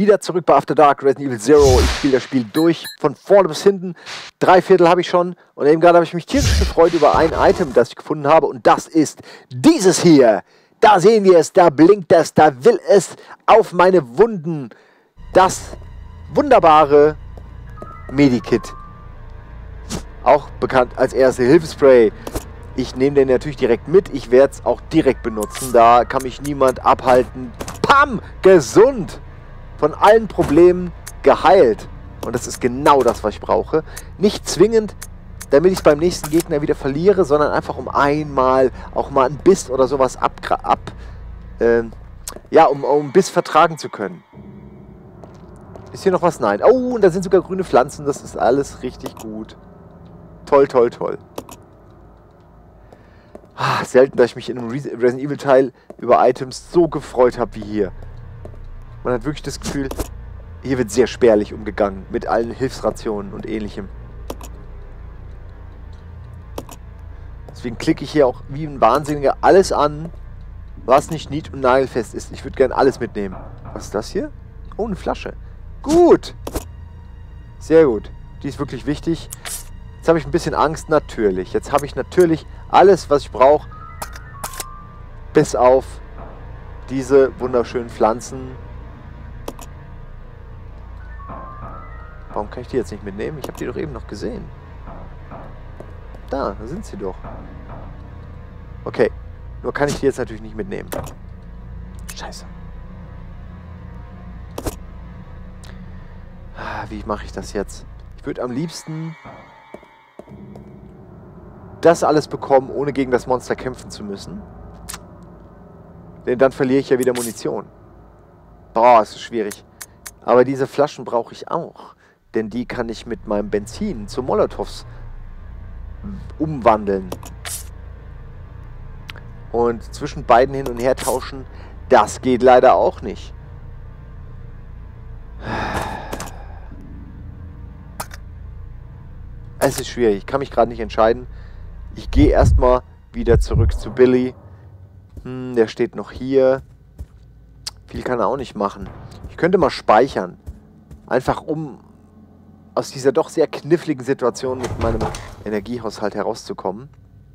wieder zurück bei After Dark, Resident Evil Zero. Ich spiele das Spiel durch, von vorne bis hinten. 3/4 habe ich schon. Und eben gerade habe ich mich tierisch gefreut über ein Item, das ich gefunden habe. Und das ist dieses hier. Da sehen wir es, da blinkt es, da will es auf meine Wunden. Das wunderbare Medikit. Auch bekannt als Erste-Hilfe-Spray. Ich nehme den natürlich direkt mit. Ich werde es auch direkt benutzen. Da kann mich niemand abhalten. Pam! Gesund! Von allen Problemen geheilt. Und das ist genau das, was ich brauche. Nicht zwingend, damit ich es beim nächsten Gegner wieder verliere, sondern einfach um einmal auch mal einen Biss oder sowas um Biss vertragen zu können. Ist hier noch was? Nein. Oh, und da sind sogar grüne Pflanzen. Das ist alles richtig gut. Toll, toll, toll. Selten, dass ich mich in einem Resident Evil Teil über Items so gefreut habe wie hier. Man hat wirklich das Gefühl, hier wird sehr spärlich umgegangen mit allen Hilfsrationen und ähnlichem. Deswegen klicke ich hier auch wie ein Wahnsinniger alles an, was nicht nied- und nagelfest ist. Ich würde gerne alles mitnehmen. Was ist das hier? Oh, eine Flasche. Gut. Sehr gut. Die ist wirklich wichtig. Jetzt habe ich ein bisschen Angst, natürlich. Jetzt habe ich natürlich alles, was ich brauche, bis auf diese wunderschönen Pflanzen. Warum kann ich die jetzt nicht mitnehmen? Ich habe die doch eben noch gesehen. Da sind sie doch. Okay, nur kann ich die jetzt natürlich nicht mitnehmen. Scheiße. Wie mache ich das jetzt? Ich würde am liebsten das alles bekommen, ohne gegen das Monster kämpfen zu müssen. Denn dann verliere ich ja wieder Munition. Boah, es ist schwierig. Aber diese Flaschen brauche ich auch. Denn die kann ich mit meinem Benzin zu Molotows umwandeln. Und zwischen beiden hin und her tauschen, das geht leider auch nicht. Es ist schwierig, ich kann mich gerade nicht entscheiden. Ich gehe erstmal wieder zurück zu Billy. Der steht noch hier. Viel kann er auch nicht machen. Ich könnte mal speichern. Einfach um aus dieser doch sehr kniffligen Situation mit meinem Energiehaushalt herauszukommen.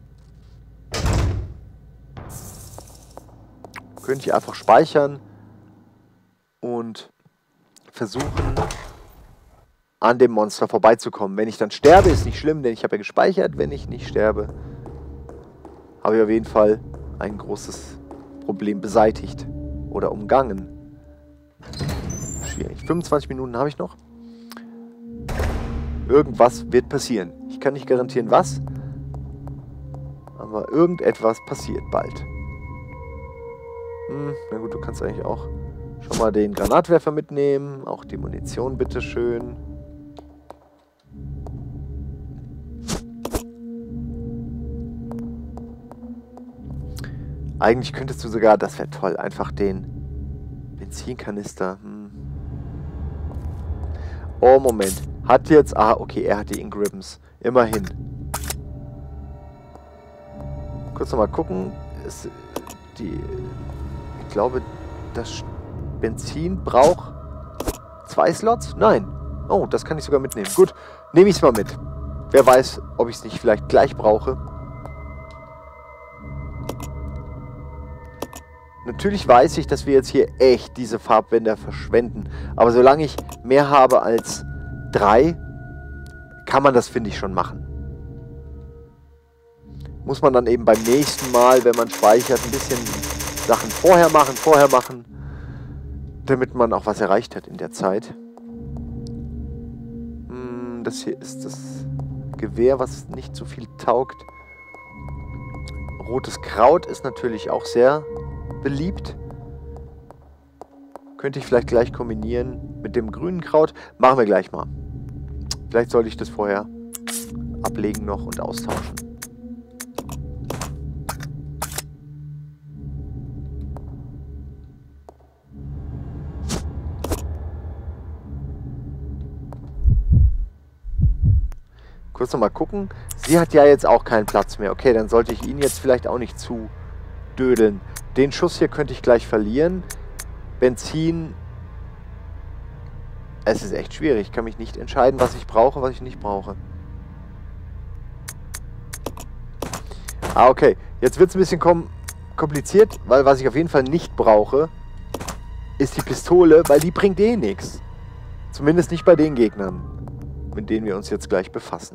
Könnte ich einfach speichern und versuchen, an dem Monster vorbeizukommen. Wenn ich dann sterbe, ist nicht schlimm, denn ich habe ja gespeichert. Wenn ich nicht sterbe, habe ich auf jeden Fall ein großes Problem beseitigt oder umgangen. Schwierig. 25 Minuten habe ich noch. Irgendwas wird passieren. Ich kann nicht garantieren, was, aber irgendetwas passiert bald. Na gut, du kannst eigentlich auch schon mal den Granatwerfer mitnehmen. Auch die Munition, bitteschön. Eigentlich könntest du sogar, das wäre toll, einfach den Benzinkanister. Oh, Moment. Hat jetzt... Ah, okay, er hat die Ingribbons. Immerhin. Kurz nochmal gucken. Ich glaube, das Benzin braucht 2 Slots? Nein. Oh, das kann ich sogar mitnehmen. Gut, nehme ich es mal mit. Wer weiß, ob ich es nicht vielleicht gleich brauche. Natürlich weiß ich, dass wir jetzt hier echt diese Farbwender verschwenden. Aber solange ich mehr habe als 3, kann man das, finde ich, schon machen. Muss man dann eben beim nächsten Mal, wenn man speichert, ein bisschen Sachen vorher machen, damit man auch was erreicht hat in der Zeit. Das hier ist das Gewehr, was nicht so viel taugt. Rotes Kraut ist natürlich auch sehr beliebt. Könnte ich vielleicht gleich kombinieren mit dem grünen Kraut. Machen wir gleich mal. Vielleicht sollte ich das vorher ablegen noch und austauschen. Kurz noch mal gucken. Sie hat ja jetzt auch keinen Platz mehr. Okay, dann sollte ich ihn jetzt vielleicht auch nicht zu dödeln. Den Schuss hier könnte ich gleich verlieren. Benzin Es ist echt schwierig. Ich kann mich nicht entscheiden, was ich brauche, was ich nicht brauche. Ah, okay. Jetzt wird es ein bisschen kompliziert, weil was ich auf jeden Fall nicht brauche, ist die Pistole, weil die bringt eh nichts. Zumindest nicht bei den Gegnern, mit denen wir uns jetzt gleich befassen.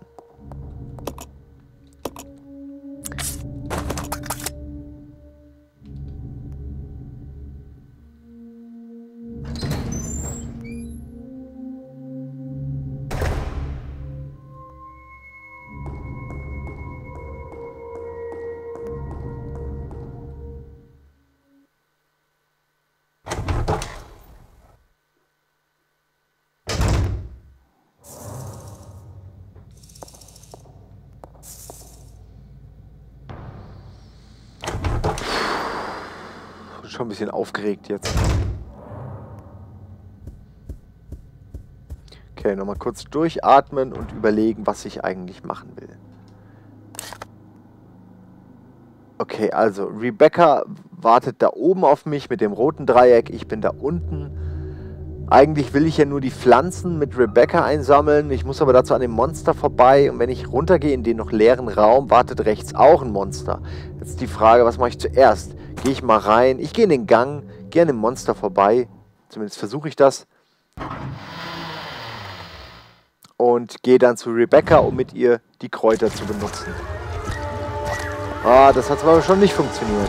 Schon ein bisschen aufgeregt jetzt. Okay, nochmal kurz durchatmen und überlegen, was ich eigentlich machen will. Okay, also Rebecca wartet da oben auf mich mit dem roten Dreieck. Ich bin da unten. Eigentlich will ich ja nur die Pflanzen mit Rebecca einsammeln. Ich muss aber dazu an dem Monster vorbei. Und wenn ich runtergehe in den noch leeren Raum, wartet rechts auch ein Monster. Jetzt die Frage, was mache ich zuerst? Gehe ich mal rein. Ich gehe in den Gang, gehe an dem Monster vorbei. Zumindest versuche ich das. Und gehe dann zu Rebecca, um mit ihr die Kräuter zu benutzen. Ah, das hat aber schon nicht funktioniert.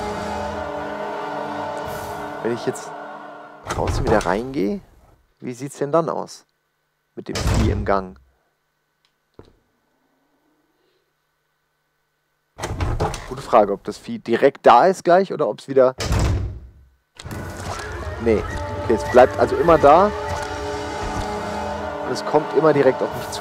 Wenn ich jetzt draußen wieder reingehe, wie sieht es denn dann aus? Mit dem Vieh im Gang. Gute Frage, ob das Vieh direkt da ist gleich oder ob es wieder... Nee. Okay, es bleibt also immer da. Und es kommt immer direkt auf mich zu.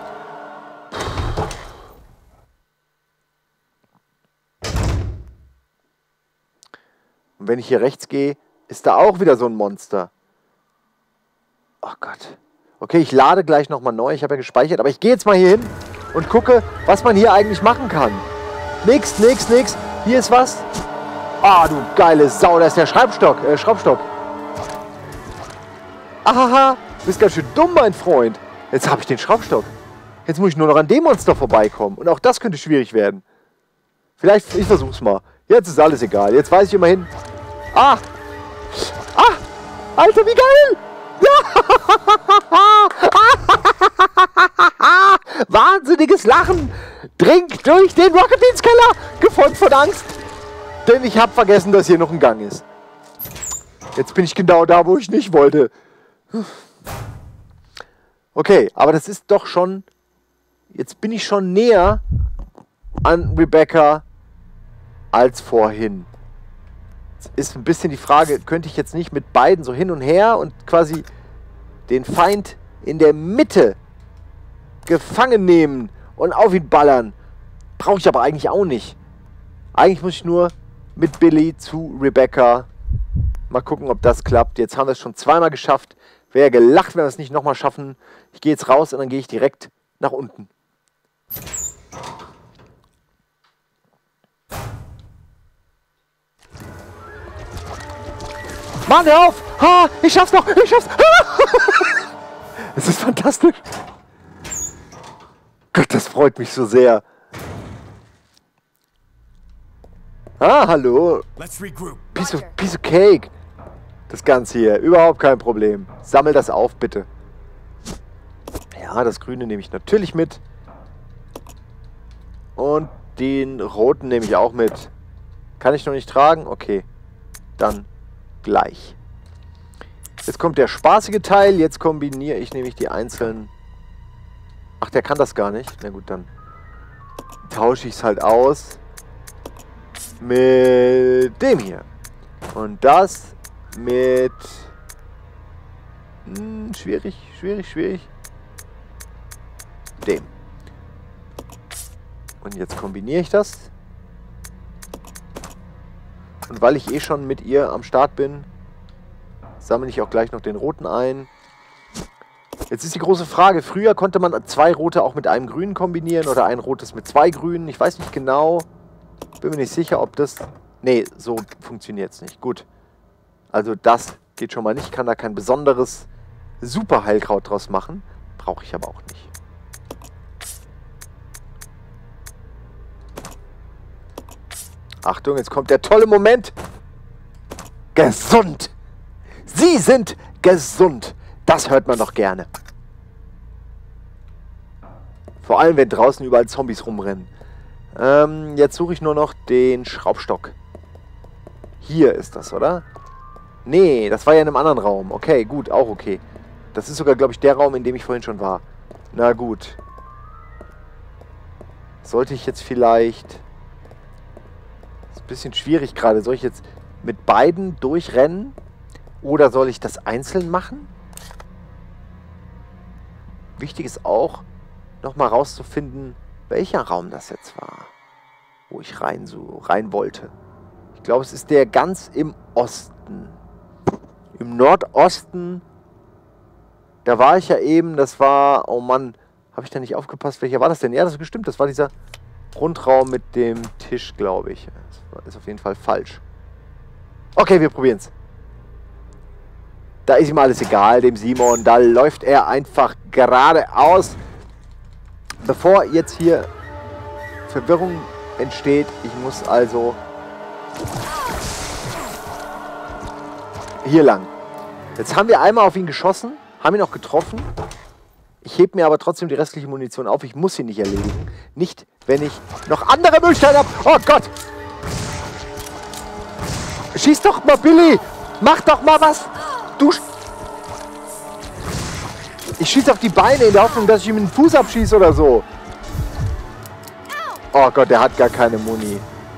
Und wenn ich hier rechts gehe, ist da auch wieder so ein Monster. Oh Gott. Okay, ich lade gleich nochmal neu. Ich habe ja gespeichert. Aber ich gehe jetzt mal hier hin und gucke, was man hier eigentlich machen kann. Nix. Hier ist was. Ah, du geile Sau. Da ist der Schraubstock. Ahaha. Du bist ganz schön dumm, mein Freund. Jetzt habe ich den Schraubstock. Jetzt muss ich nur noch an dem Monster vorbeikommen. Und auch das könnte schwierig werden. Vielleicht, ich versuch's mal. Jetzt ist alles egal. Jetzt weiß ich immerhin. Ah! Alter, wie geil! Ja! Wahnsinniges Lachen dringt durch den Rocket Beans Keller, gefolgt von Angst. Denn ich habe vergessen, dass hier noch ein Gang ist. Jetzt bin ich genau da, wo ich nicht wollte. Okay, aber das ist doch schon... Jetzt bin ich schon näher an Rebecca als vorhin. Jetzt ist ein bisschen die Frage, könnte ich jetzt nicht mit beiden so hin und her und quasi den Feind in der Mitte gefangen nehmen und auf ihn ballern? Brauche ich aber eigentlich auch nicht. Eigentlich muss ich nur mit Billy zu Rebecca mal gucken, ob das klappt. Jetzt haben wir es schon zweimal geschafft. Wäre gelacht, wenn wir es nicht nochmal schaffen. Ich gehe jetzt raus und dann gehe ich direkt nach unten. Mann, hör auf! Ha, ich schaff's noch! Ich schaff's! Es ist fantastisch! Gott, das freut mich so sehr. Ah, hallo. Piece of Cake. Das Ganze hier. Überhaupt kein Problem. Sammel das auf, bitte. Ja, das Grüne nehme ich natürlich mit. Und den Roten nehme ich auch mit. Kann ich noch nicht tragen? Okay. Dann gleich. Jetzt kommt der spaßige Teil. Jetzt kombiniere ich nämlich die einzelnen... Ach, der kann das gar nicht. Na gut, dann tausche ich es halt aus mit dem hier. Und das mit... schwierig. Dem. Und jetzt kombiniere ich das. Und weil ich eh schon mit ihr am Start bin, sammle ich auch gleich noch den roten ein. Jetzt ist die große Frage, früher konnte man 2 rote auch mit einem grünen kombinieren oder ein rotes mit 2 grünen. Ich weiß nicht genau. Bin mir nicht sicher, ob das... Nee, so funktioniert es nicht. Gut. Also das geht schon mal nicht. Ich kann da kein besonderes super Heilkraut draus machen. Brauche ich aber auch nicht. Achtung, jetzt kommt der tolle Moment. Gesund. Sie sind gesund. Das hört man doch gerne. Vor allem, wenn draußen überall Zombies rumrennen. Jetzt suche ich nur noch den Schraubstock. Hier ist das, oder? Nee, das war ja in einem anderen Raum. Okay, gut, auch okay. Das ist sogar, glaube ich, der Raum, in dem ich vorhin schon war. Na gut. Sollte ich jetzt vielleicht... Das ist ein bisschen schwierig gerade. Soll ich jetzt mit beiden durchrennen? Oder soll ich das einzeln machen? Wichtig ist auch, nochmal rauszufinden, welcher Raum das jetzt war, wo ich rein wollte. Ich glaube, es ist der ganz im Osten. Im Nordosten, da war ich ja eben, das war, oh Mann, habe ich da nicht aufgepasst, welcher war das denn? Ja, das ist bestimmt, das war dieser Rundraum mit dem Tisch, glaube ich. Das ist auf jeden Fall falsch. Okay, wir probieren es. Da ist ihm alles egal, dem Simon. Da läuft er einfach geradeaus. Bevor jetzt hier Verwirrung entsteht, ich muss also hier lang. Jetzt haben wir einmal auf ihn geschossen, haben ihn auch getroffen. Ich hebe mir aber trotzdem die restliche Munition auf. Ich muss ihn nicht erledigen. Nicht, wenn ich noch andere Möglichkeiten habe. Oh Gott! Schieß doch mal, Billy! Mach doch mal was! Du... Ich schieße auf die Beine in der Hoffnung, dass ich ihm den Fuß abschieße oder so. Oh Gott, der hat gar keine Muni.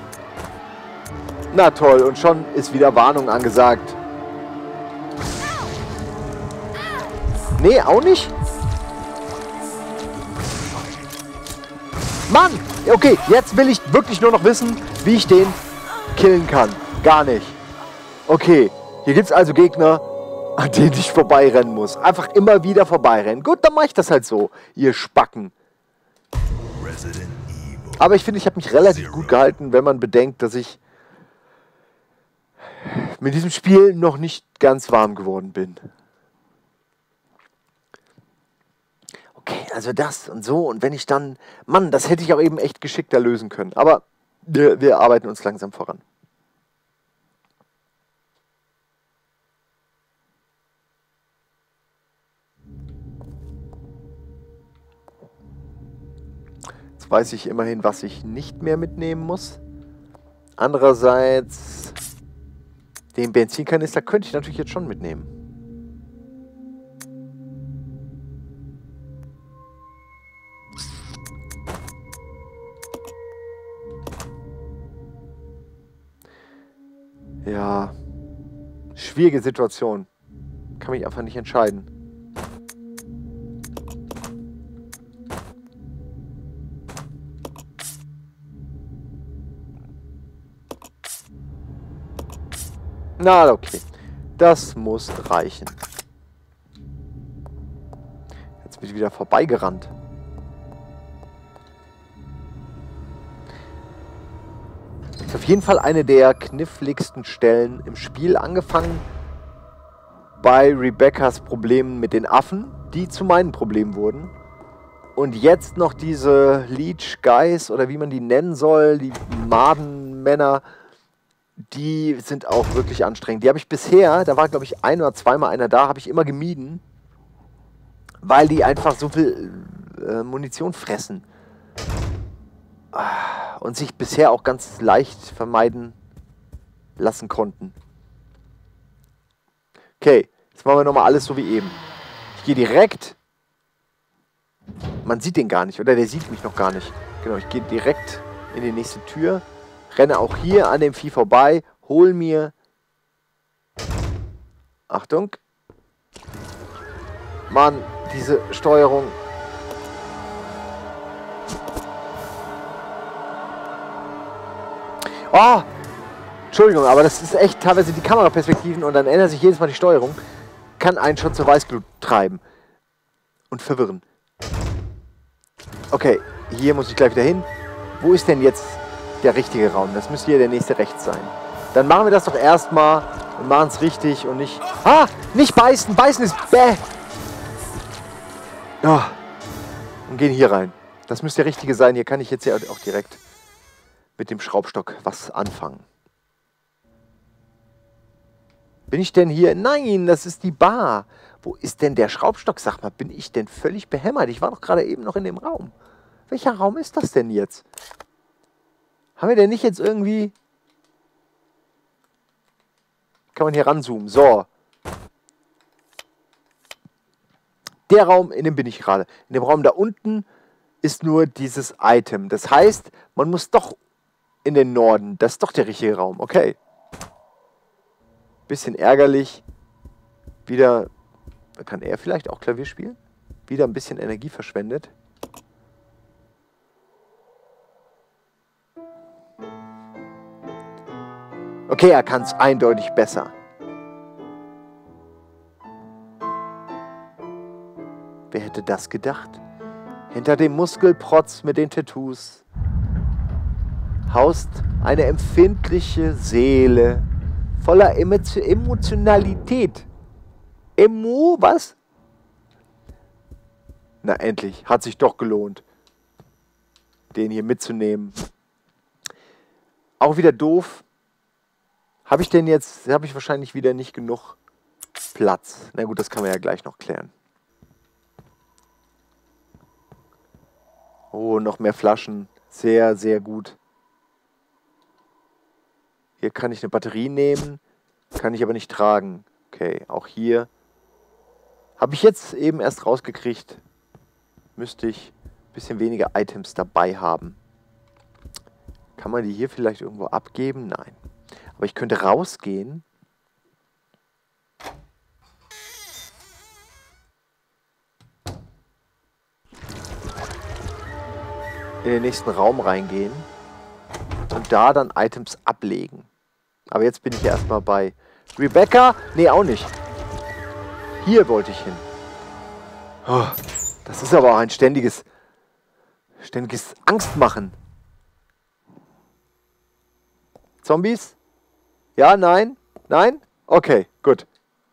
Na toll, und schon ist wieder Warnung angesagt. Nee, auch nicht? Mann! Okay, jetzt will ich wirklich nur noch wissen, wie ich den killen kann. Gar nicht. Okay, hier gibt es also Gegner, an denen ich vorbeirennen muss. Einfach immer wieder vorbeirennen. Gut, dann mache ich das halt so, ihr Spacken. Aber ich finde, ich habe mich relativ gut gehalten, wenn man bedenkt, dass ich mit diesem Spiel noch nicht ganz warm geworden bin. Okay, also das und so. Und wenn ich dann... Mann, das hätte ich auch eben echt geschickter lösen können. Aber wir arbeiten uns langsam voran. Jetzt weiß ich immerhin, was ich nicht mehr mitnehmen muss. Andererseits... Den Benzinkanister könnte ich natürlich jetzt schon mitnehmen. Ja, schwierige Situation. Kann mich einfach nicht entscheiden. Na, okay. Das muss reichen. Jetzt bin ich wieder vorbeigerannt. Das ist auf jeden Fall eine der kniffligsten Stellen im Spiel, angefangen bei Rebecca's Problemen mit den Affen, die zu meinen Problemen wurden. Und jetzt noch diese Leech Guys, oder wie man die nennen soll, die Madenmänner, die sind auch wirklich anstrengend. Die habe ich bisher, da war glaube ich ein- oder zweimal einer da, habe ich immer gemieden, weil die einfach so viel Munition fressen. Und sich bisher auch ganz leicht vermeiden lassen konnten. Okay, jetzt machen wir nochmal alles so wie eben. Ich gehe direkt... Man sieht den gar nicht, oder? Der sieht mich noch gar nicht. Genau, ich gehe direkt in die nächste Tür. Renne auch hier an dem Vieh vorbei. Hol mir... Achtung. Mann, diese Steuerung... Oh! Entschuldigung, aber das ist echt teilweise die Kameraperspektiven und dann ändert sich jedes Mal die Steuerung. Kann einen schon zur Weißglut treiben. Und verwirren. Okay, hier muss ich gleich wieder hin. Wo ist denn jetzt der richtige Raum? Das müsste hier der nächste rechts sein. Dann machen wir das doch erstmal und machen es richtig und nicht... Ah! Nicht beißen! Beißen ist bäh! Ja. Und gehen hier rein. Das müsste der richtige sein. Hier kann ich jetzt ja auch direkt mit dem Schraubstock was anfangen. Bin ich denn hier? Nein, das ist die Bar. Wo ist denn der Schraubstock? Sag mal, bin ich denn völlig behämmert? Ich war doch gerade eben noch in dem Raum. Welcher Raum ist das denn jetzt? Haben wir denn nicht jetzt irgendwie... Kann man hier ranzoomen. So. Der Raum, in dem bin ich gerade. In dem Raum da unten ist nur dieses Item. Das heißt, man muss doch in den Norden. Das ist doch der richtige Raum. Okay. Bisschen ärgerlich. Wieder... Kann er vielleicht auch Klavier spielen? Wieder ein bisschen Energie verschwendet. Okay, er kann es eindeutig besser. Wer hätte das gedacht? Hinter dem Muskelprotz mit den Tattoos haust eine empfindliche Seele voller Emotionalität. Was? Na endlich, hat sich doch gelohnt, den hier mitzunehmen. Auch wieder doof. Habe ich wahrscheinlich wieder nicht genug Platz. Na gut, das kann man ja gleich noch klären. Oh, noch mehr Flaschen. Sehr, sehr gut. Hier kann ich eine Batterie nehmen, kann ich aber nicht tragen. Okay, auch hier. Habe ich jetzt eben erst rausgekriegt, müsste ich ein bisschen weniger Items dabei haben. Kann man die hier vielleicht irgendwo abgeben? Nein. Aber ich könnte rausgehen. In den nächsten Raum reingehen. Und da dann Items ablegen. Aber jetzt bin ich ja erstmal bei Rebecca. Nee, auch nicht. Hier wollte ich hin. Oh, das ist aber auch ein ständiges Angstmachen. Zombies? Ja, nein? Nein? Okay, gut.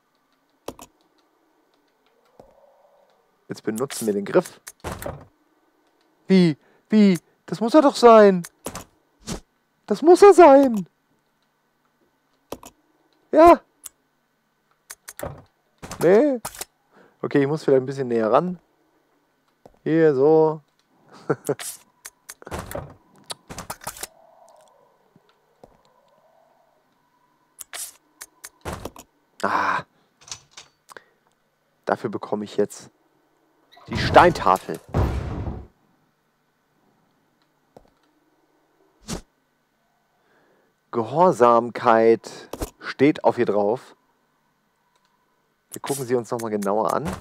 Jetzt benutzen wir den Griff. Wie? Das muss er doch sein. Das muss er sein. Ja. Nee. Okay, ich muss vielleicht ein bisschen näher ran. Hier, so. Ah. Dafür bekomme ich jetzt die Steintafel. Gehorsamkeit steht auf hier drauf. Wir gucken sie uns nochmal genauer an.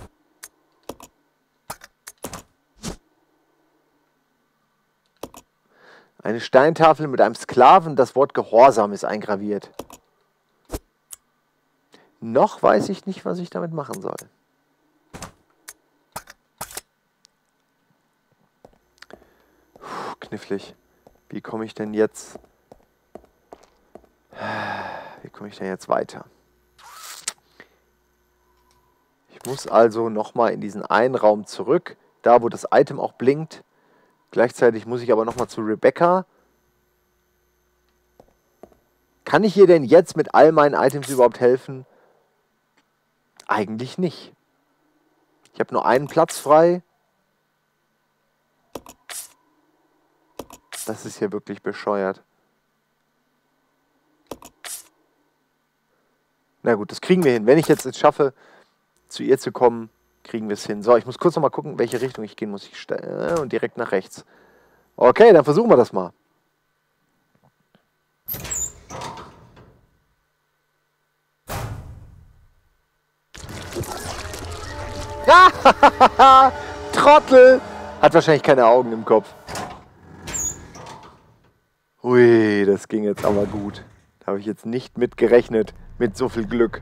Eine Steintafel mit einem Sklaven, das Wort Gehorsam ist eingraviert. Noch weiß ich nicht, was ich damit machen soll. Puh, knifflig. Wie komme ich denn jetzt weiter? Ich muss also nochmal in diesen einen Raum zurück, da wo das Item auch blinkt. Gleichzeitig muss ich aber nochmal zu Rebecca. Kann ich ihr denn jetzt mit all meinen Items überhaupt helfen? Eigentlich nicht. Ich habe nur einen Platz frei. Das ist hier wirklich bescheuert. Na gut, das kriegen wir hin. Wenn ich jetzt es schaffe, zu ihr zu kommen, kriegen wir es hin. So, ich muss kurz noch mal gucken, welche Richtung ich gehen muss. Und direkt nach rechts. Okay, dann versuchen wir das mal. Ja, Trottel! Hat wahrscheinlich keine Augen im Kopf. Hui, das ging jetzt aber gut. Da habe ich jetzt nicht mit gerechnet, mit so viel Glück.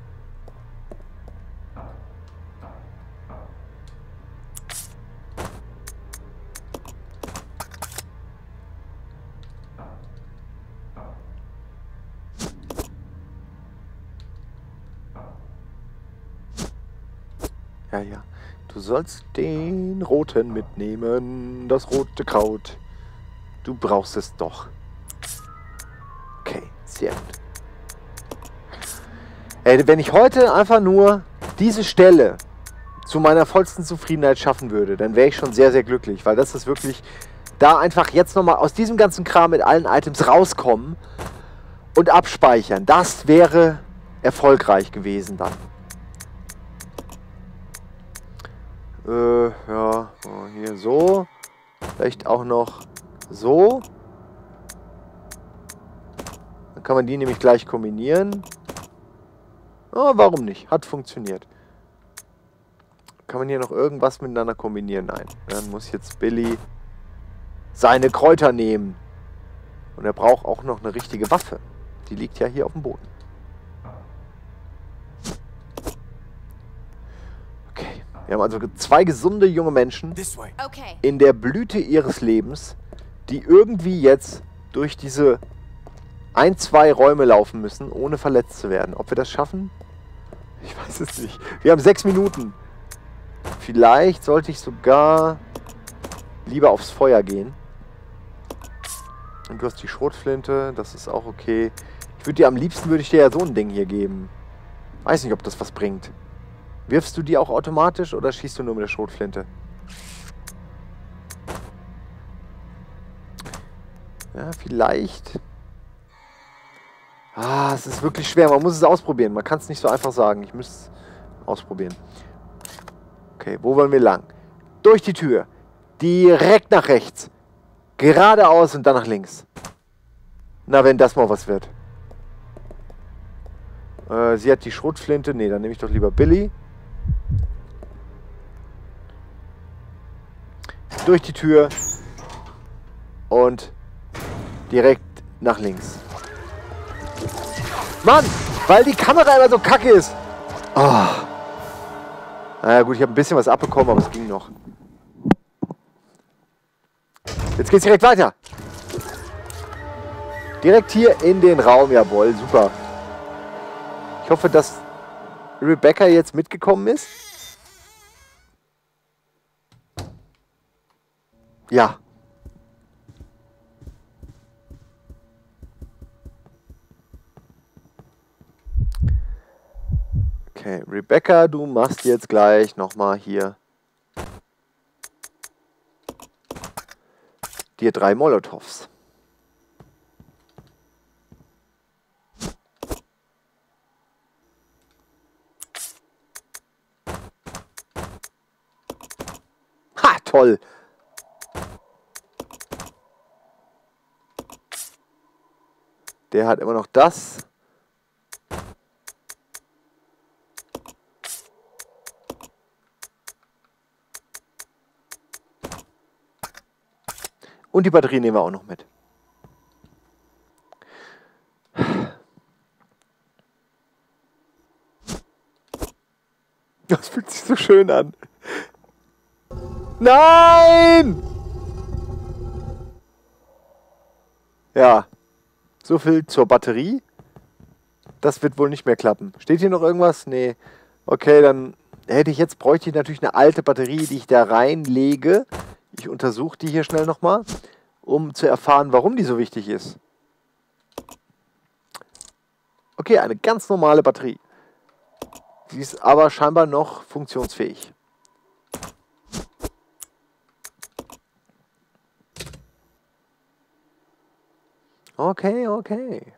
Ja, ja. Du Du sollst den roten mitnehmen, das rote Kraut. Du brauchst es doch. Okay, sehr gut. Wenn ich heute einfach nur diese Stelle zu meiner vollsten Zufriedenheit schaffen würde, dann wäre ich schon sehr, sehr glücklich, weil das ist wirklich, da einfach jetzt nochmal aus diesem ganzen Kram mit allen Items rauskommen und abspeichern. Das wäre erfolgreich gewesen dann. Ja, hier so. Vielleicht auch noch so. Dann kann man die nämlich gleich kombinieren. Oh, warum nicht? Hat funktioniert. Kann man hier noch irgendwas miteinander kombinieren? Nein. Dann muss jetzt Billy seine Kräuter nehmen. Und er braucht auch noch eine richtige Waffe. Die liegt ja hier auf dem Boden. Okay. Wir haben also 2 gesunde junge Menschen in der Blüte ihres Lebens, die irgendwie jetzt durch diese 1, 2 Räume laufen müssen, ohne verletzt zu werden. Ob wir das schaffen? Ich weiß es nicht. Wir haben 6 Minuten. Vielleicht sollte ich sogar lieber aufs Feuer gehen. Und du hast die Schrotflinte, das ist auch okay. Am liebsten würde ich dir ja so ein Ding hier geben. Weiß nicht, ob das was bringt. Wirfst du die auch automatisch oder schießt du nur mit der Schrotflinte? Ja, vielleicht. Ah, es ist wirklich schwer. Man muss es ausprobieren. Man kann es nicht so einfach sagen. Ich müsste es ausprobieren. Okay, wo wollen wir lang? Durch die Tür. Direkt nach rechts. Geradeaus und dann nach links. Na, wenn das mal was wird. Sie hat die Schrotflinte. Ne, dann nehme ich doch lieber Billy. Durch die Tür. Und direkt nach links. Mann, weil die Kamera immer so kacke ist. Oh. Naja gut, ich habe ein bisschen was abbekommen, aber es ging noch. Jetzt geht's direkt weiter. Direkt hier in den Raum. Jawohl, super. Ich hoffe, dass Rebecca jetzt mitgekommen ist. Ja. Okay, Rebecca, du machst jetzt gleich nochmal hier dir 3 Molotows. Ha, toll. Der hat immer noch das. Und die Batterie nehmen wir auch noch mit. Das fühlt sich so schön an. Nein! Ja. So viel zur Batterie. Das wird wohl nicht mehr klappen. Steht hier noch irgendwas? Nee. Okay, dann bräuchte ich natürlich eine alte Batterie, die ich da reinlege. Ich untersuche die hier schnell nochmal, um zu erfahren, warum die so wichtig ist. Okay, eine ganz normale Batterie. Sie ist aber scheinbar noch funktionsfähig. Okay, okay.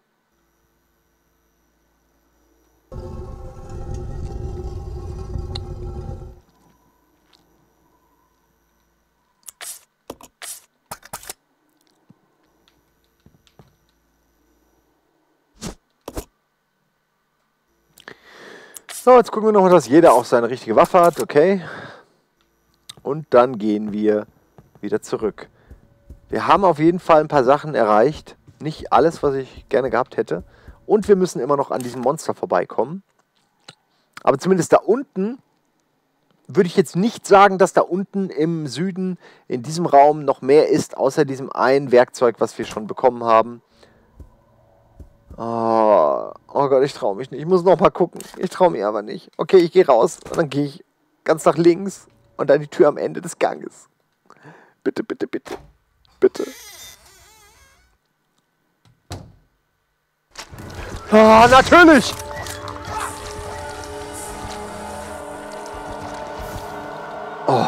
So, jetzt gucken wir nochmal, dass jeder auch seine richtige Waffe hat, okay. Und dann gehen wir wieder zurück. Wir haben auf jeden Fall ein paar Sachen erreicht. Nicht alles, was ich gerne gehabt hätte. Und wir müssen immer noch an diesem Monster vorbeikommen. Aber zumindest da unten würde ich jetzt nicht sagen, dass da unten im Süden in diesem Raum noch mehr ist, außer diesem einen Werkzeug, was wir schon bekommen haben. Oh Gott, ich traue mich nicht. Ich muss noch mal gucken. Ich traue mich aber nicht. Okay, ich gehe raus und dann gehe ich ganz nach links und dann die Tür am Ende des Ganges. Bitte, bitte, bitte. Bitte. Ah, natürlich! Oh.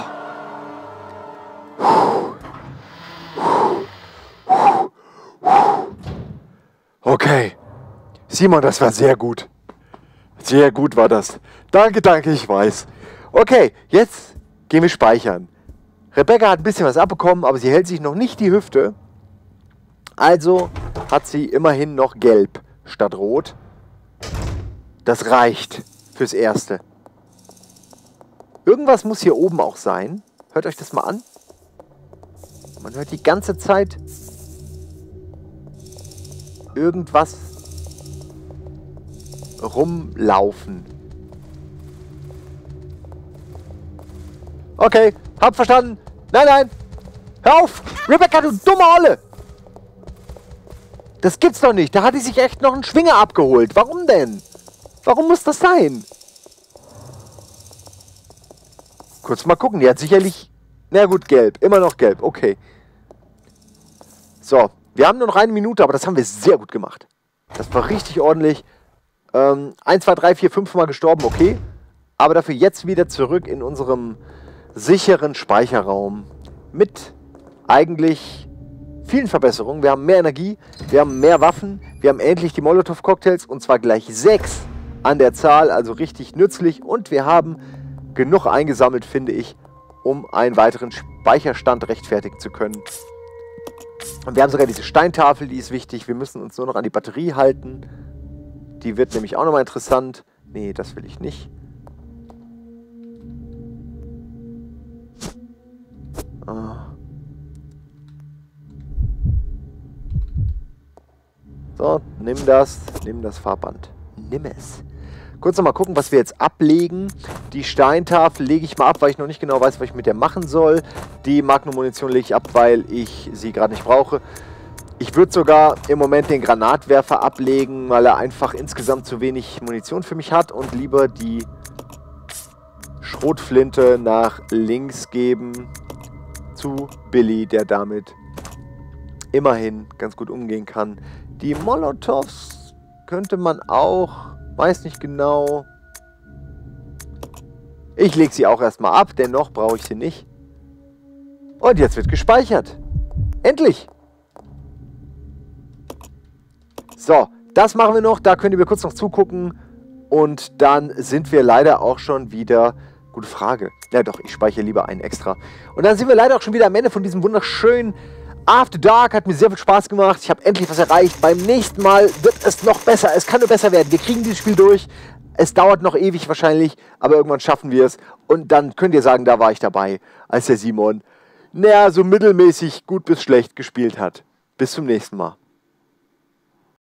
Okay. Simon, das war sehr gut. Sehr gut war das. Danke, danke, ich weiß. Okay, jetzt gehen wir speichern. Rebecca hat ein bisschen was abbekommen, aber sie hält sich noch nicht die Hüfte. Also hat sie immerhin noch gelb statt rot. Das reicht fürs Erste. Irgendwas muss hier oben auch sein. Hört euch das mal an. Man hört die ganze Zeit irgendwas rumlaufen. Okay, hab verstanden. Nein, nein. Hör auf! Rebecca, du dumme Olle! Das gibt's doch nicht. Da hat die sich echt noch einen Schwinger abgeholt. Warum denn? Warum muss das sein? Kurz mal gucken. Die hat sicherlich... Na gut, gelb. Immer noch gelb. Okay. So. Wir haben nur noch 1 Minute, aber das haben wir sehr gut gemacht. Das war richtig ordentlich. 1, 2, 3, 4, 5 Mal gestorben. Okay. Aber dafür jetzt wieder zurück in unserem sicheren Speicherraum. Mit eigentlich vielen Verbesserungen. Wir haben mehr Energie, wir haben mehr Waffen, wir haben endlich die Molotow-Cocktails und zwar gleich 6 an der Zahl, also richtig nützlich und wir haben genug eingesammelt, finde ich, um einen weiteren Speicherstand rechtfertigen zu können. Und wir haben sogar diese Steintafel, die ist wichtig, wir müssen uns nur noch an die Batterie halten. Die wird nämlich auch nochmal interessant. Nee, das will ich nicht. So, nimm das Farbband. Nimm es. Kurz nochmal gucken, was wir jetzt ablegen. Die Steintafel lege ich mal ab, weil ich noch nicht genau weiß, was ich mit der machen soll. Die Magnum-Munition lege ich ab, weil ich sie gerade nicht brauche. Ich würde sogar im Moment den Granatwerfer ablegen, weil er einfach insgesamt zu wenig Munition für mich hat und lieber die Schrotflinte nach links geben zu Billy, der damit immerhin ganz gut umgehen kann. Die Molotows könnte man auch, weiß nicht genau. Ich lege sie auch erstmal ab, dennoch brauche ich sie nicht. Und jetzt wird gespeichert. Endlich! So, das machen wir noch, da könnt ihr mir kurz noch zugucken. Und dann sind wir leider auch schon wieder... Gute Frage. Ja doch, ich speichere lieber einen extra. Und dann sind wir leider auch schon wieder am Ende von diesem wunderschönen After Dark. Hat mir sehr viel Spaß gemacht. Ich habe endlich was erreicht. Beim nächsten Mal wird es noch besser. Es kann nur besser werden. Wir kriegen dieses Spiel durch. Es dauert noch ewig wahrscheinlich, aber irgendwann schaffen wir es. Und dann könnt ihr sagen, da war ich dabei, als der Simon, naja, so mittelmäßig gut bis schlecht gespielt hat. Bis zum nächsten Mal.